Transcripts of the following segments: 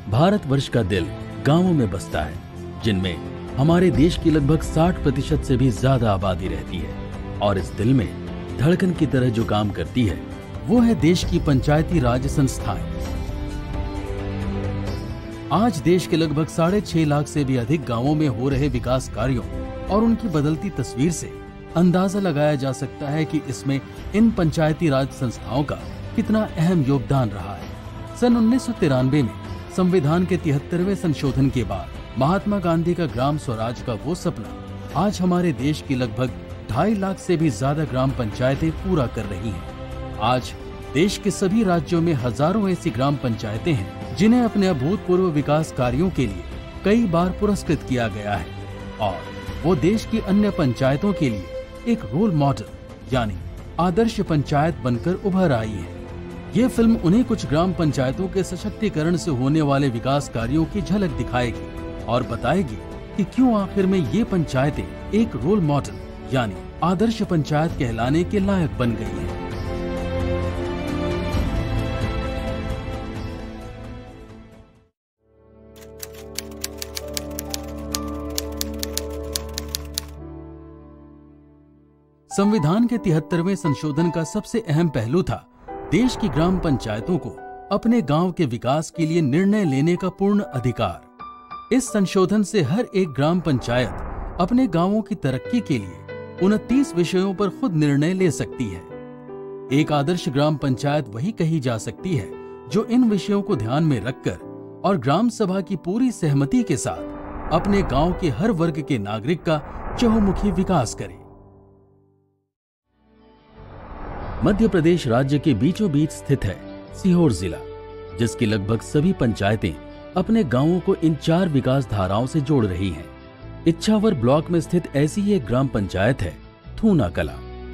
भारतवर्ष का दिल गांवों में बसता है, जिनमें हमारे देश की लगभग 60% से भी ज्यादा आबादी रहती है। और इस दिल में धड़कन की तरह जो काम करती है वो है देश की पंचायती राज संस्थाएं। आज देश के लगभग 6.5 लाख से भी अधिक गांवों में हो रहे विकास कार्यों और उनकी बदलती तस्वीर से अंदाजा लगाया जा सकता है कि इसमें इन पंचायती राज संस्थाओं का कितना अहम योगदान रहा है। सन 1993 में संविधान के 73वें संशोधन के बाद महात्मा गांधी का ग्राम स्वराज का वो सपना आज हमारे देश की लगभग 2.5 लाख से भी ज्यादा ग्राम पंचायतें पूरा कर रही हैं। आज देश के सभी राज्यों में हजारों ऐसी ग्राम पंचायतें हैं जिन्हें अपने अभूतपूर्व विकास कार्यों के लिए कई बार पुरस्कृत किया गया है और वो देश की अन्य पंचायतों के लिए एक रोल मॉडल यानी आदर्श पंचायत बनकर उभर आई है। ये फिल्म उन्हीं कुछ ग्राम पंचायतों के सशक्तिकरण से होने वाले विकास कार्यों की झलक दिखाएगी और बताएगी कि क्यों आखिर में ये पंचायतें एक रोल मॉडल यानी आदर्श पंचायत कहलाने के लायक बन गई हैं। संविधान के 73वें संशोधन का सबसे अहम पहलू था देश की ग्राम पंचायतों को अपने गांव के विकास के लिए निर्णय लेने का पूर्ण अधिकार। इस संशोधन से हर एक ग्राम पंचायत अपने गांवों की तरक्की के लिए 29 विषयों पर खुद निर्णय ले सकती है। एक आदर्श ग्राम पंचायत वही कही जा सकती है जो इन विषयों को ध्यान में रखकर और ग्राम सभा की पूरी सहमति के साथ अपने गांव के हर वर्ग के नागरिक का चहुमुखी विकास करे। मध्य प्रदेश राज्य के बीचों बीच स्थित है सीहोर जिला, जिसकी लगभग सभी पंचायतें अपने गांवों को इन 4 विकास धाराओं से जोड़ रही हैं। इच्छावर ब्लॉक में स्थित ऐसी ही एक ग्राम पंचायत है थूना कला।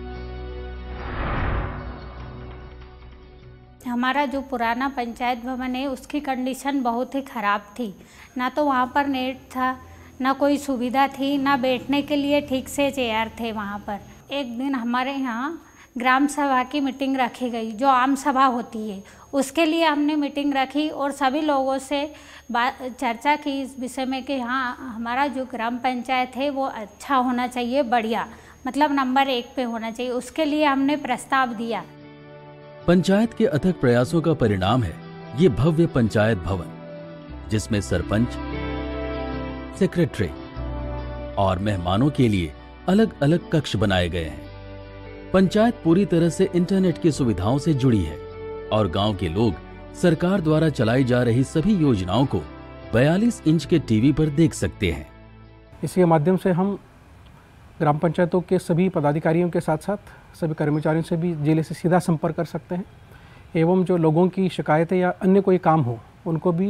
हमारा जो पुराना पंचायत भवन है उसकी कंडीशन बहुत ही खराब थी। ना तो वहाँ पर नेट था, ना कोई सुविधा थी, ना बैठने के लिए ठीक से चेयर थे वहाँ पर। एक दिन हमारे यहाँ ग्राम सभा की मीटिंग रखी गई, जो आम सभा होती है, उसके लिए हमने मीटिंग रखी और सभी लोगों से चर्चा की इस विषय में कि हाँ हमारा जो ग्राम पंचायत है वो अच्छा होना चाहिए, बढ़िया, मतलब नंबर 1 पे होना चाहिए। उसके लिए हमने प्रस्ताव दिया। पंचायत के अथक प्रयासों का परिणाम है ये भव्य पंचायत भवन, जिसमें सरपंच, सेक्रेटरी और मेहमानों के लिए अलग अलग कक्ष बनाए गए हैं। पंचायत पूरी तरह से इंटरनेट की सुविधाओं से जुड़ी है और गांव के लोग सरकार द्वारा चलाई जा रही सभी योजनाओं को 42 इंच के टीवी पर देख सकते हैं। इसके माध्यम से हम ग्राम पंचायतों के सभी पदाधिकारियों के साथ साथ सभी कर्मचारियों से भी जिले से सीधा संपर्क कर सकते हैं एवं जो लोगों की शिकायतें या अन्य कोई काम हो उनको भी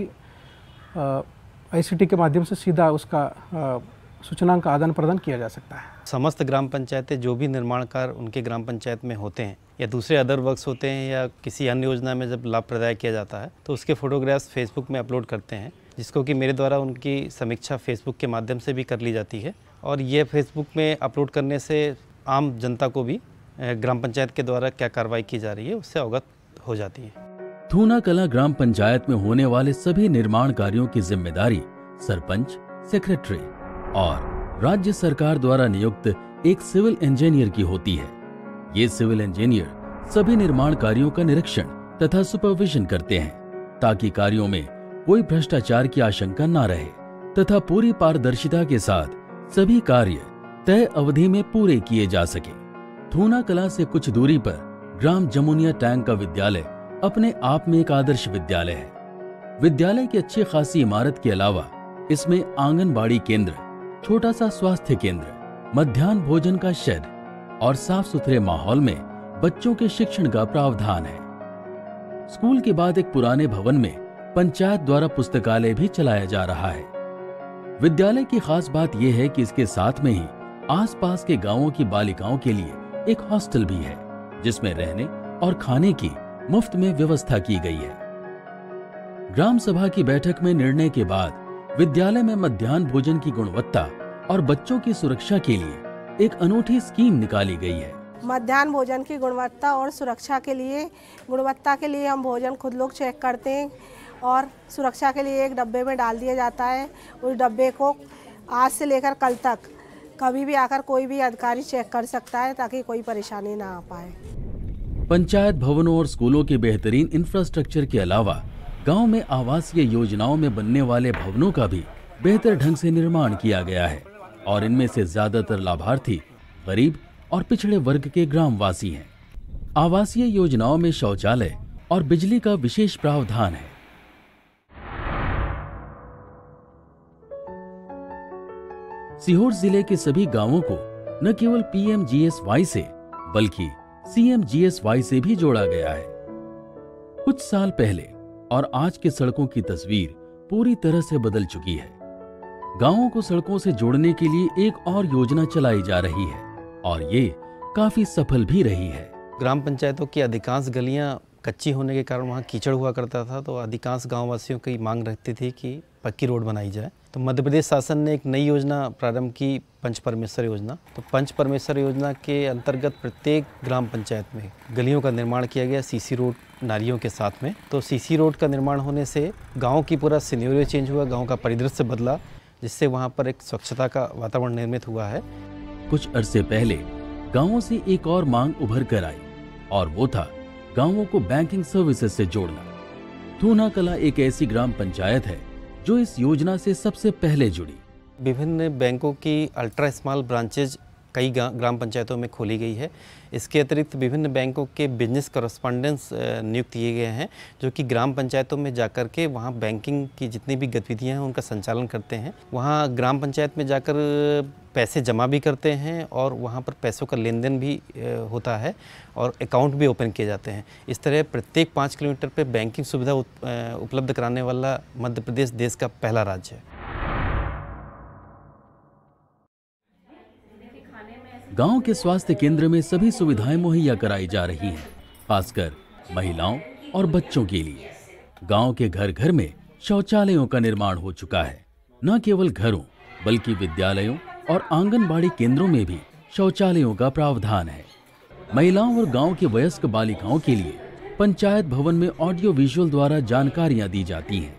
ICT के माध्यम से सीधा उसका सूचना का आदान प्रदान किया जा सकता है। समस्त ग्राम पंचायतें जो भी निर्माण कार्य उनके ग्राम पंचायत में होते हैं या दूसरे अदर वर्क्स होते हैं या किसी अन्य योजना में जब लाभ प्रदाय किया जाता है तो उसके फोटोग्राफ्स फेसबुक में अपलोड करते हैं, जिसको कि मेरे द्वारा उनकी समीक्षा फेसबुक के माध्यम से भी कर ली जाती है। और ये फेसबुक में अपलोड करने से आम जनता को भी ग्राम पंचायत के द्वारा क्या कार्रवाई की जा रही है उससे अवगत हो जाती है। थूना कला ग्राम पंचायत में होने वाले सभी निर्माण कार्यों की जिम्मेदारी सरपंच, सेक्रेटरी और राज्य सरकार द्वारा नियुक्त एक सिविल इंजीनियर की होती है। ये सिविल इंजीनियर सभी निर्माण कार्यों का निरीक्षण तथा सुपरविजन करते हैं ताकि कार्यों में कोई भ्रष्टाचार की आशंका न रहे तथा पूरी पारदर्शिता के साथ सभी कार्य तय अवधि में पूरे किए जा सके। थूना कला से कुछ दूरी पर ग्राम जमुनिया टैंक का विद्यालय अपने आप में एक आदर्श विद्यालय है। विद्यालय की अच्छी खासी इमारत के अलावा इसमें आंगनबाड़ी केंद्र, छोटा सा स्वास्थ्य केंद्र, मध्याह्न भोजन का शेड और साफ सुथरे माहौल में बच्चों के शिक्षण का प्रावधान है। स्कूल के बाद एक पुराने भवन में पंचायत द्वारा पुस्तकालय भी चलाया जा रहा है। विद्यालय की खास बात यह है कि इसके साथ में ही आसपास के गांवों की बालिकाओं के लिए एक हॉस्टल भी है, जिसमें रहने और खाने की मुफ्त में व्यवस्था की गई है। ग्राम सभा की बैठक में निर्णय के बाद विद्यालय में मध्याह्न भोजन की गुणवत्ता और बच्चों की सुरक्षा के लिए एक अनूठी स्कीम निकाली गई है। मध्याह्न भोजन की गुणवत्ता और सुरक्षा के लिए, गुणवत्ता के लिए हम भोजन खुद लोग चेक करते हैं और सुरक्षा के लिए एक डब्बे में डाल दिया जाता है। उस डब्बे को आज से लेकर कल तक कभी भी आकर कोई भी अधिकारी चेक कर सकता है ताकि कोई परेशानी ना आ पाए। पंचायत भवनों और स्कूलों के बेहतरीन इंफ्रास्ट्रक्चर के अलावा गांव में आवासीय योजनाओं में बनने वाले भवनों का भी बेहतर ढंग से निर्माण किया गया है और इनमें से ज्यादातर लाभार्थी गरीब और पिछड़े वर्ग के ग्रामवासी हैं। आवासीय योजनाओं में शौचालय और बिजली का विशेष प्रावधान है। सीहोर जिले के सभी गांवों को न केवल पीएमजीएसवाई से बल्कि सीएमजीएसवाई से भी जोड़ा गया है। कुछ साल पहले और आज के सड़कों की तस्वीर पूरी तरह से बदल चुकी है। गांवों को सड़कों से जोड़ने के लिए एक और योजना चलाई जा रही है और ये काफी सफल भी रही है। ग्राम पंचायतों की अधिकांश गलियां कच्ची होने के कारण वहाँ कीचड़ हुआ करता था, तो अधिकांश गाँव वासियों की मांग रहती थी कि पक्की रोड बनाई जाए। तो मध्य प्रदेश शासन ने एक नई योजना प्रारंभ की, पंच परमेश्वर योजना। तो पंच परमेश्वर योजना के अंतर्गत प्रत्येक ग्राम पंचायत में गलियों का निर्माण किया गया सीसी रोड नालियों के साथ में। तो सीसी रोड का निर्माण होने से गाँव की पूरा सिनेरियो चेंज हुआ, गाँव का परिदृश्य बदला, जिससे वहाँ पर एक स्वच्छता का वातावरण निर्मित हुआ है। कुछ अरसे पहले गाँवों से एक और मांग उभर कर आई और वो था गाँवों को बैंकिंग सर्विसेज से जोड़ना। थूना कला एक ऐसी ग्राम पंचायत है जो इस योजना से सबसे पहले जुड़ी। विभिन्न बैंकों की अल्ट्रा स्मॉल ब्रांचेज कई ग्राम पंचायतों में खोली गई है। इसके अतिरिक्त विभिन्न बैंकों के बिजनेस कॉरेस्पॉन्डेंट्स नियुक्त किए गए हैं, जो कि ग्राम पंचायतों में जाकर के वहाँ बैंकिंग की जितनी भी गतिविधियाँ हैं उनका संचालन करते हैं। वहाँ ग्राम पंचायत में जाकर पैसे जमा भी करते हैं और वहाँ पर पैसों का लेन देन भी होता है और अकाउंट भी ओपन किए जाते हैं। इस तरह प्रत्येक 5 किलोमीटर पर बैंकिंग सुविधा उपलब्ध कराने वाला मध्य प्रदेश देश का पहला राज्य है। गांव के स्वास्थ्य केंद्र में सभी सुविधाएं मुहैया कराई जा रही हैं, खासकर महिलाओं और बच्चों के लिए। गांव के घर घर में शौचालयों का निर्माण हो चुका है। न केवल घरों बल्कि विद्यालयों और आंगनबाड़ी केंद्रों में भी शौचालयों का प्रावधान है। महिलाओं और गांव के वयस्क बालिकाओं के लिए पंचायत भवन में ऑडियो विजुअल द्वारा जानकारियां दी जाती हैं।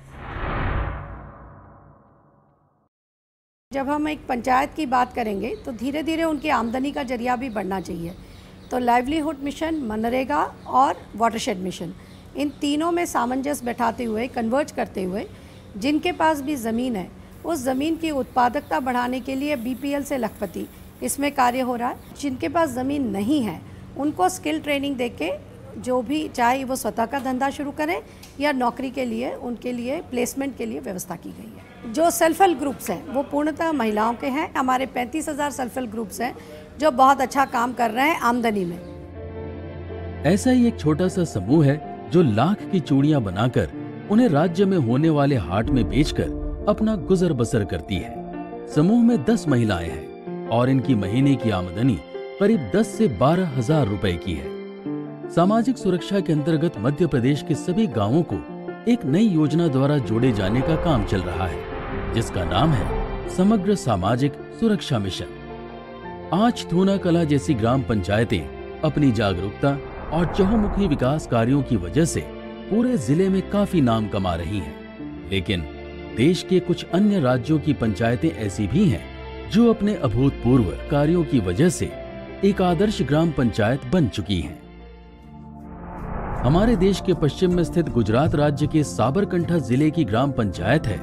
जब हम एक पंचायत की बात करेंगे तो धीरे धीरे उनकी आमदनी का जरिया भी बढ़ना चाहिए। तो लाइवलीहुड मिशन, मनरेगा और वाटरशेड मिशन, इन तीनों में सामंजस्य बैठाते हुए, कन्वर्ज करते हुए, जिनके पास भी ज़मीन है उस ज़मीन की उत्पादकता बढ़ाने के लिए बीपीएल से लखपति इसमें कार्य हो रहा है। जिनके पास ज़मीन नहीं है उनको स्किल ट्रेनिंग देके, जो भी चाहे वो स्वतः का धंधा शुरू करें या नौकरी के लिए, उनके लिए प्लेसमेंट के लिए व्यवस्था की गई है। जो सेल्फ हेल्प ग्रुप्स हैं वो पूर्णतः महिलाओं के हैं। हमारे 35,000 सेल्फ हेल्प ग्रुप्स हैं जो बहुत अच्छा काम कर रहे हैं आमदनी में। ऐसा ही एक छोटा सा समूह है जो लाख की चूड़ियां बनाकर उन्हें राज्य में होने वाले हाट में बेचकर अपना गुजर बसर करती है। समूह में 10 महिलाएं हैं और इनकी महीने की आमदनी करीब 10 से 12 हजार रुपए की है। सामाजिक सुरक्षा के अंतर्गत मध्य प्रदेश के सभी गांवों को एक नई योजना द्वारा जोड़े जाने का काम चल रहा है, जिसका नाम है समग्र सामाजिक सुरक्षा मिशन। आज थूना कला जैसी ग्राम पंचायतें अपनी जागरूकता और चहुमुखी विकास कार्यों की वजह से पूरे जिले में काफी नाम कमा रही हैं। लेकिन देश के कुछ अन्य राज्यों की पंचायतें ऐसी भी हैं जो अपने अभूतपूर्व कार्यों की वजह से एक आदर्श ग्राम पंचायत बन चुकी हैं। हमारे देश के पश्चिम में स्थित गुजरात राज्य के साबरकंठा जिले की ग्राम पंचायत है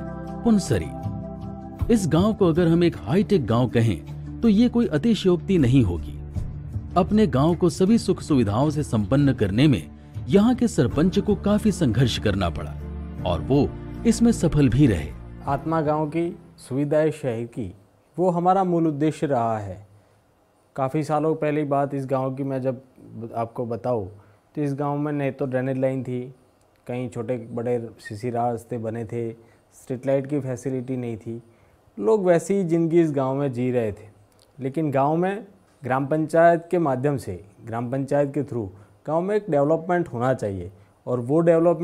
पुनसरी। इस गांव को अगर हम एक हाईटेक गांव कहें तो ये कोई अतिशयोक्ति नहीं होगी। अपने गांव को सभी सुख सुविधाओं से संपन्न करने में यहाँ के सरपंच को काफी संघर्ष करना पड़ा और वो इसमें सफल भी रहे। आत्मा गांव की सुविधाएं शहर की, वो हमारा मूल उद्देश्य रहा है। काफ़ी सालों पहले बात इस गांव की मैं जब आपको बताऊं तो इस गांव में नहीं तो ड्रेनेज लाइन थी, कहीं छोटे बड़े सीसी रास्ते बने थे, स्ट्रीट लाइट की फैसिलिटी नहीं थी। लोग वैसी ही ज़िंदगी इस गांव में जी रहे थे। लेकिन गांव में ग्राम पंचायत के माध्यम से, ग्राम पंचायत के थ्रू गांव में एक डेवलपमेंट होना चाहिए और वो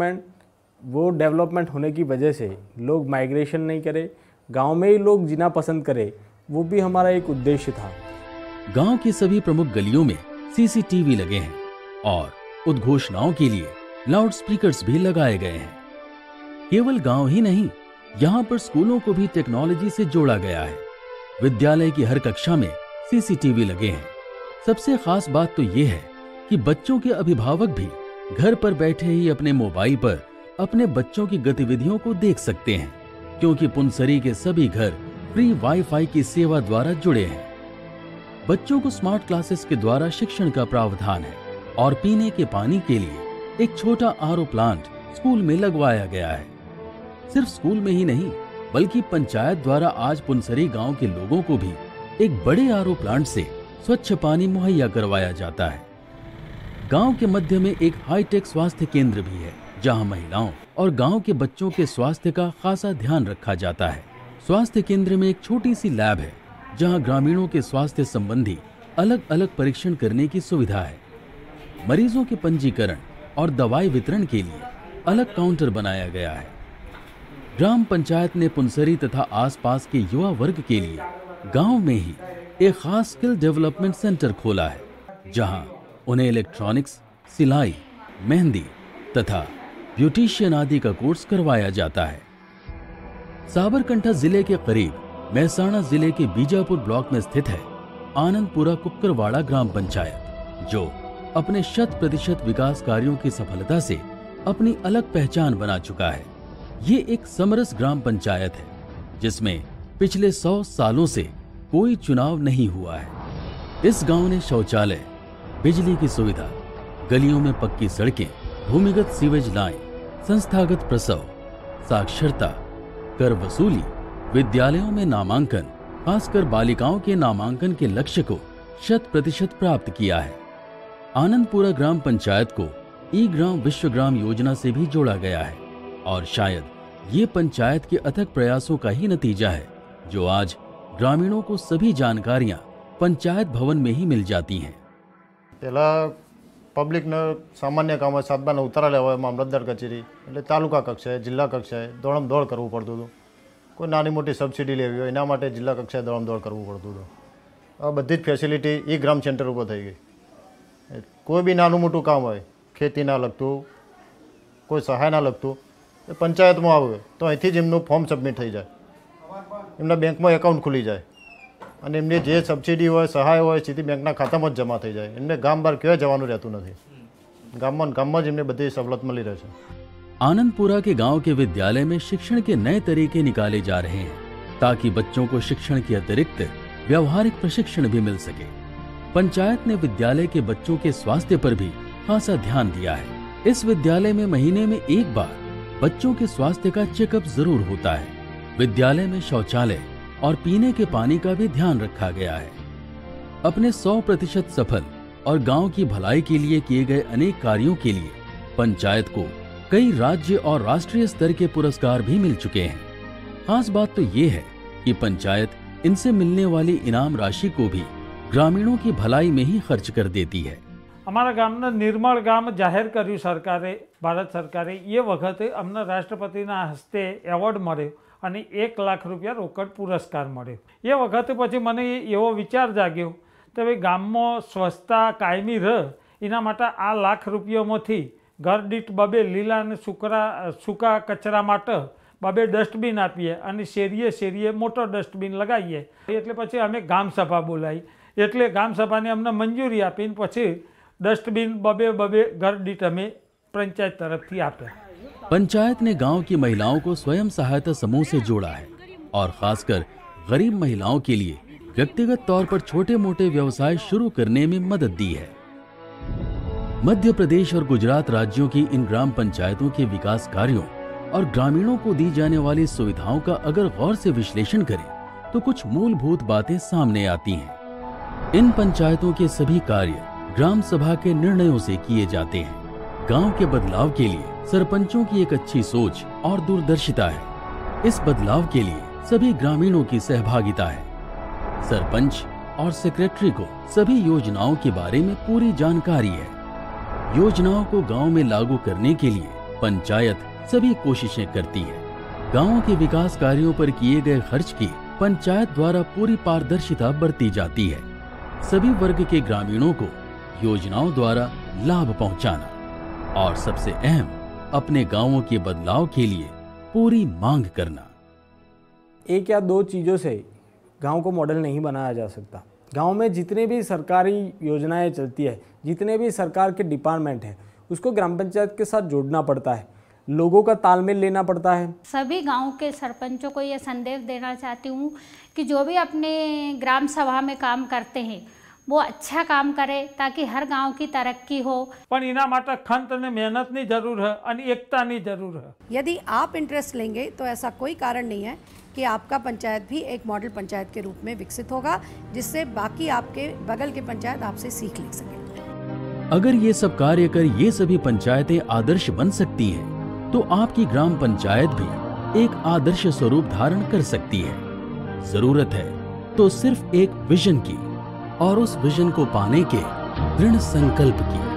डेवलपमेंट होने की वजह से लोग माइग्रेशन नहीं करे, गांव में ही लोग जीना पसंद करे, वो भी हमारा एक उद्देश्य था। गांव की सभी प्रमुख गलियों में सीसीटीवी लगे हैं और उद्घोषणाओं के लिए लाउड स्पीकर्स भी लगाए गए हैं। केवल गांव ही नहीं, यहाँ पर स्कूलों को भी टेक्नोलॉजी से जोड़ा गया है। विद्यालय की हर कक्षा में सीसीटीवी लगे हैं। सबसे खास बात तो ये है कि बच्चों के अभिभावक भी घर पर बैठे ही अपने मोबाइल पर अपने बच्चों की गतिविधियों को देख सकते हैं, क्योंकि पुनसरी के सभी घर फ्री वाईफाई की सेवा द्वारा जुड़े हैं। बच्चों को स्मार्ट क्लासेस के द्वारा शिक्षण का प्रावधान है और पीने के पानी के लिए एक छोटा आरओ प्लांट स्कूल में लगवाया गया है। सिर्फ स्कूल में ही नहीं, बल्कि पंचायत द्वारा आज पुनसरी गांव के लोगों को भी एक बड़े आरओ प्लांट से स्वच्छ पानी मुहैया करवाया जाता है। गांव के मध्य में एक हाईटेक स्वास्थ्य केंद्र भी है, जहां महिलाओं और गांव के बच्चों के स्वास्थ्य का खासा ध्यान रखा जाता है। स्वास्थ्य केंद्र में एक छोटी सी लैब है, जहां ग्रामीणों के स्वास्थ्य संबंधी अलग अलग परीक्षण करने की सुविधा है। मरीजों के पंजीकरण और दवाई वितरण के लिए अलग काउंटर बनाया गया है। ग्राम पंचायत ने पुनसरी तथा आसपास के युवा वर्ग के लिए गांव में ही एक खास स्किल डेवलपमेंट सेंटर खोला है, जहां उन्हें इलेक्ट्रॉनिक्स, सिलाई, मेहंदी तथा ब्यूटिशियन आदि का कोर्स करवाया जाता है। साबरकांठा जिले के करीब मेहसाणा जिले के बीजापुर ब्लॉक में स्थित है आनंदपुरा कुक्करवाड़ा ग्राम पंचायत, जो अपने 100% विकास कार्यों की सफलता से अपनी अलग पहचान बना चुका है। ये एक समरस ग्राम पंचायत है, जिसमें पिछले 100 सालों से कोई चुनाव नहीं हुआ है। इस गांव ने शौचालय, बिजली की सुविधा, गलियों में पक्की सड़कें, भूमिगत सीवेज लाइन, संस्थागत प्रसव, साक्षरता, कर वसूली, विद्यालयों में नामांकन, खासकर बालिकाओं के नामांकन के लक्ष्य को 100% प्राप्त किया है। आनंदपुरा ग्राम पंचायत को ई ग्राम विश्वग्राम योजना से भी जोड़ा गया है और शायद ये पंचायत के अथक प्रयासों का ही नतीजा है, जो आज ग्रामीणों को सभी जानकारियां पंचायत भवन में ही मिल जाती हैं। पहला पब्लिक ने सामान्य काम सातबाना उतारा लेवा मामलतदार कचेरी એટલે તાલુકા કક્ષાએ જિલ્લા કક્ષાએ દોડમ-દોડ કરવું પડતું હતું। કોઈ નાની મોટી સબસિડી લેવી હોય એના માટે જિલ્લા કક્ષાએ દોડમ-દોડ કરવું પડતું હતું। આ બધી જ ફેસિલિટી ઈ ગ્રામ સેન્ટર ઉપર થઈ ગઈ। કોઈ બી નાનું મોટું કામ હોય, ખેતીના લગતું, કોઈ સહાયના લગતું, એ પંચાયતમાં આવે તો અહીંથી જ એમનું ફોર્મ સબમિટ થઈ જાય, એમના બેંકમાં એકાઉન્ટ ખુલી જાય અને એમને જે સબસિડી હોય, સહાય હોય, સીધી બેંકના ખાતામાં જ જમા થઈ જાય। એમને ગામ બહાર ક્યાંય જવાનું રહેતું નથી। ગામમાં જ એમને બધી સવલત મળી રહે છે। आनंदपुरा के गांव के विद्यालय में शिक्षण के नए तरीके निकाले जा रहे हैं, ताकि बच्चों को शिक्षण के अतिरिक्त व्यवहारिक प्रशिक्षण भी मिल सके। पंचायत ने विद्यालय के बच्चों के स्वास्थ्य पर भी खासा ध्यान दिया है। इस विद्यालय में महीने में एक बार बच्चों के स्वास्थ्य का चेकअप जरूर होता है। विद्यालय में शौचालय और पीने के पानी का भी ध्यान रखा गया है। अपने 100% सफल और गांव की भलाई के लिए किए गए अनेक कार्यों के लिए पंचायत को कई राज्य और राष्ट्रीय स्तर के पुरस्कार भी मिल चुके हैं। खास बात तो ये है कि पंचायत इनसे मिलने वाली इनाम राशि को भी ग्रामीणों की भलाई में ही खर्च कर देती है। અમારા ગામના નિર્મળ ગામ જાહેર કર્યું સરકારે, ભારત સરકારે। એ વખતે અમને રાષ્ટ્રપતિના હસ્તે એવોર્ડ મળ્યો અને 1 લાખ રૂપિયા રોકડ પુરસ્કાર મળ્યો। એ વખતે પછી મને એવો વિચાર જાગ્યો કે ભાઈ ગામમાં સ્વચ્છતા કાયમી રહે એના માટે આ લાખ રૂપિયામાંથી ઘર દીઠ 2 લીલા અને સૂકા કચરા માટે 2 ડસ્ટબિન આપીએ અને શેરીએ શેરીએ મોટો ડસ્ટબિન લગાવીએ। એટલે પછી અમે ગામ સભા બોલાવી, એટલે ગામ સભાને અમને મંજૂરી આપીને પછી डस्टबिन 2 घर दीठ हमें पंचायत तरफ थी आपे। पंचायत ने गांव की महिलाओं को स्वयं सहायता समूह से जोड़ा है और खासकर गरीब महिलाओं के लिए व्यक्तिगत तौर पर छोटे मोटे व्यवसाय शुरू करने में मदद दी है। मध्य प्रदेश और गुजरात राज्यों की इन ग्राम पंचायतों के विकास कार्यों और ग्रामीणों को दी जाने वाली सुविधाओं का अगर गौर से विश्लेषण करें तो कुछ मूलभूत बातें सामने आती हैं। इन पंचायतों के सभी कार्य ग्राम सभा के निर्णयों से किए जाते हैं। गांव के बदलाव के लिए सरपंचों की एक अच्छी सोच और दूरदर्शिता है। इस बदलाव के लिए सभी ग्रामीणों की सहभागिता है। सरपंच और सेक्रेटरी को सभी योजनाओं के बारे में पूरी जानकारी है। योजनाओं को गांव में लागू करने के लिए पंचायत सभी कोशिशें करती है। गांवों के विकास कार्यों पर किए गए खर्च की पंचायत द्वारा पूरी पारदर्शिता बरती जाती है। सभी वर्ग के ग्रामीणों को योजनाओं द्वारा लाभ पहुंचाना और सबसे अहम अपने गांवों के बदलाव के लिए पूरी मांग करना। एक या दो चीज़ों से गांव को मॉडल नहीं बनाया जा सकता। गांव में जितने भी सरकारी योजनाएं चलती है, जितने भी सरकार के डिपार्टमेंट हैं, उसको ग्राम पंचायत के साथ जोड़ना पड़ता है, लोगों का तालमेल लेना पड़ता है। सभी गांव के सरपंचों को ये संदेश देना चाहती हूँ कि जो भी अपने ग्राम सभा में काम करते हैं वो अच्छा काम करे ताकि हर गांव की तरक्की हो। पण एना माटे खंत ने मेहनतनी जरूर है और एकतानी जरूर है। यदि आप इंटरेस्ट लेंगे तो ऐसा कोई कारण नहीं है कि आपका पंचायत भी एक मॉडल पंचायत के रूप में विकसित होगा, जिससे बाकी आपके बगल के पंचायत आपसे सीख ले सकें। अगर ये सब कार्य कर ये सभी पंचायतें आदर्श बन सकती हैं, तो आपकी ग्राम पंचायत भी एक आदर्श स्वरूप धारण कर सकती है। जरूरत है तो सिर्फ एक विजन की और उस विजन को पाने के दृढ़ संकल्प की।